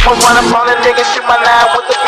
I'ma run up on a nigga, shoot my nine with the